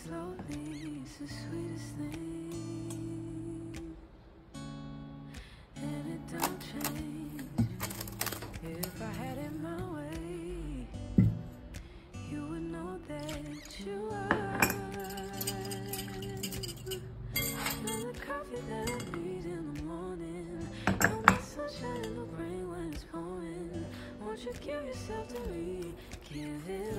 slowly, it's the sweetest thing, and it don't change. If I had it my way, you would know that you are. You're the coffee that I need in the morning. You're my sunshine in the rain when it's pouring. Won't you give yourself to me? Give it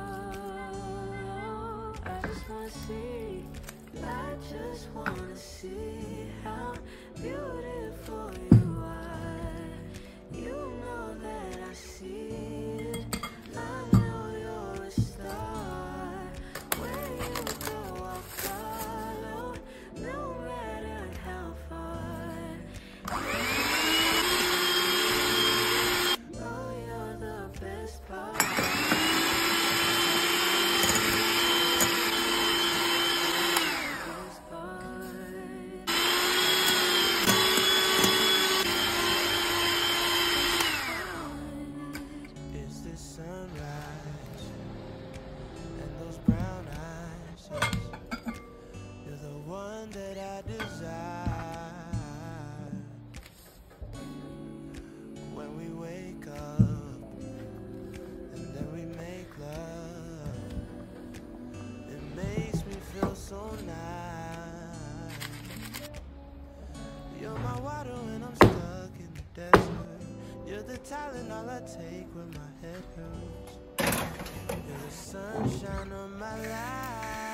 all. I just wanna see. I just wanna see how beautiful you are. You know that I see it. I know you're a star. Where you go, I'll follow, no matter how far. Oh, you're the best part. Best part. Is this sunrise and those brown eyes? Yes, you're the one that I desire. When we wake up and then we make love, it makes me feel so nice. You're my water when I'm stuck in the desert. You're the Tylenol I take when my head hurts. You're the sunshine of my life.